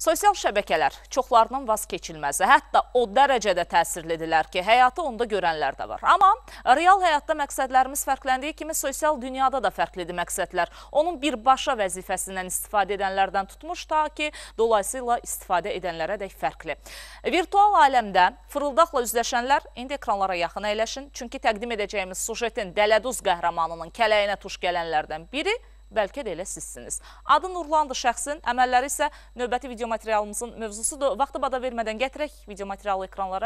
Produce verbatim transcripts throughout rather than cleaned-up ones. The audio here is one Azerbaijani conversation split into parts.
Sosial şəbəkələr çoxlarının vaz keçilməzi, hətta o dərəcədə təsirlidirlər ki, həyatı onda görənlər də var. Amma real həyatda məqsədlərimiz fərqləndiyi kimi sosial dünyada da fərqlidir məqsədlər. Onun birbaşa vəzifəsindən istifadə edənlərdən tutmuş ta ki, dolayısıyla istifadə edənlərə də fərqli. Virtual aləmdə fırıldaqla üzləşənlər indi ekranlara yaxın əyləşin. Çünki təqdim edəcəyimiz sujetin dələduz qəhrəmanının kələyinə tuş gələnlərdən biri bəlkə də elə sizsiniz. Adı Nurlandır şəxsin, əməlləri isə növbəti video materialımızın mövzusudur. Vaxtı bada vermədən gətirək video materialı ekranlara.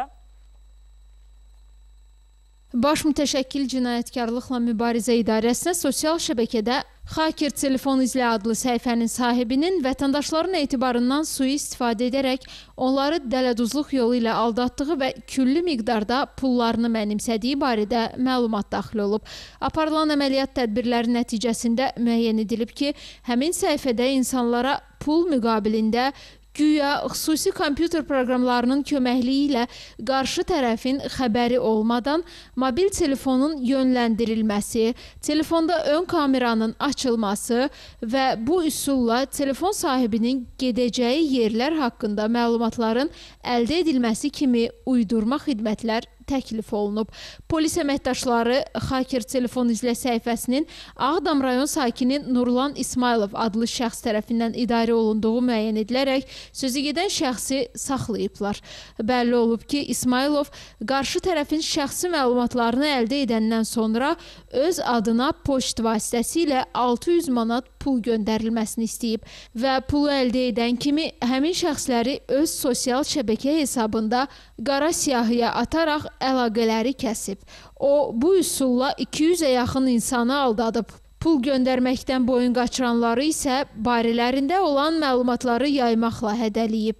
Baş Mütəşəkkil Cinayətkarlıqla Mübarizə İdarəsinə sosial şəbəkədə Hacker Telefon İzlə adlı səhifənin sahibinin vətəndaşların etibarından sui-istifadə edərək onları dələduzluq yolu ilə aldatdığı və küllü miqdarda pullarını mənimsədiyi barədə məlumat daxil olub. Aparılan əməliyyat tədbirləri nəticəsində müəyyən edilib ki, həmin səhifədə insanlara pul müqabilində güya xüsusi kompüter proqramlarının köməkliyi ilə qarşı tərəfin xəbəri olmadan mobil telefonun yönləndirilməsi, telefonda ön kameranın açılması və bu üsulla telefon sahibinin gedəcəyi yerlər haqqında məlumatların əldə edilməsi kimi uydurma xidmətlər təklif olunub. Polis əməkdaşları Hacker Telefon İzlə səhifəsinin Ağdam rayon sakini Nurlan İsmailov adlı şəxs tərəfindən idarə olunduğu müəyyən edilərək sözü gedən şəxsi saxlayıblar. Bəlli olub ki, İsmailov qarşı tərəfin şəxsi məlumatlarını əldə edəndən sonra öz adına poçt vasitəsilə altı yüz manat pul göndərilməsini istəyib və pulu əldə edən kimi həmin şəxsləri öz sosial şəbəkə hesabında qara siyahıya ataraq əlaqələri kəsib. O, bu üsulla iki yüzə yaxın insanı aldadıb. Pul göndərməkdən boyun qaçıranları isə barələrində olan məlumatları yaymaqla hədəliyib.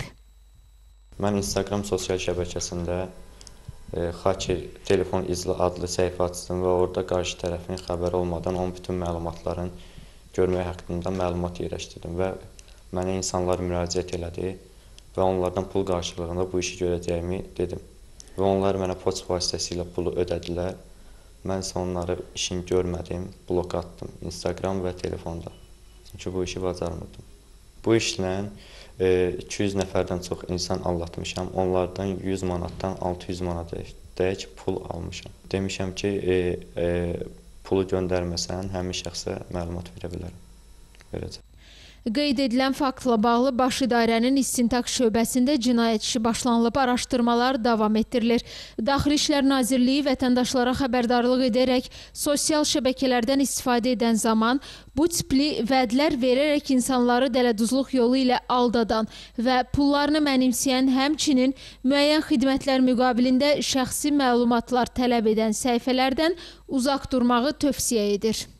Mən Instagram sosial şəbəkəsində e, Hacker Telefon İzlə adlı səhifə açdım və orada qarşı tərəfin xəbəri olmadan onun bütün məlumatların görmək haqqında məlumat yerləşdirdim və mənə insanlar müraciət elədi və onlardan pul qarşılığında bu işi görəcəyimi dedim. Və onlar mənə poçt vasitəsilə pulu ödədilər. Mən isə onları işini görmədim, blok atdım Instagram və telefonda. Çünki bu işi bacarmırdım. Bu işlə e, iki yüz nəfərdən çox insan aldatmışam. Onlardan yüz manatdan altı yüz manatadək pul almışam. Demişəm ki, e, e, pulu göndərməsən, həmin şəxsə məlumat verə bilərəm. Verəcəm. Qeyd edilən faktla bağlı Baş İdarənin İstintaq şöbəsində cinayət işi başlanılıb, araşdırmalar davam etdirilir. Daxili İşlər Nazirliyi vətəndaşlara xəbərdarlıq edərək sosial şəbəkələrdən istifadə edən zaman bu tipli vədlər verərək insanları dələduzluq yolu ilə aldadan və pullarını mənimsəyən, həmçinin müəyyən xidmətlər müqabilində şəxsi məlumatlar tələb edən səhifələrdən uzaq durmağı tövsiyə edir.